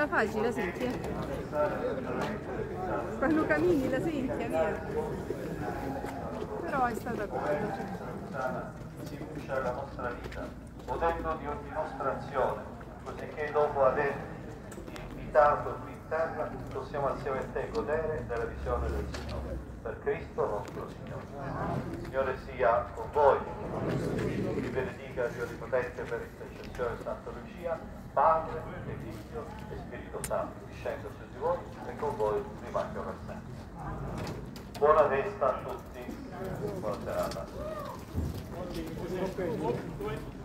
facile, la senti? Quando cammini la senti, via. Però è stata bella. Si unisce alla nostra vita, godendo di ogni nostra azione, così che dopo aver invitato qui in terra possiamo assieme a te godere della visione del Signore. Per Cristo nostro Signore. Il Signore sia con voi, vi benedica Dio Onnipotente per intercessione di Santa Lucia, Padre e Figlio e Spirito Santo, discenda su di voi e con voi rimanga per sempre. Buona festa a tutti, buona serata.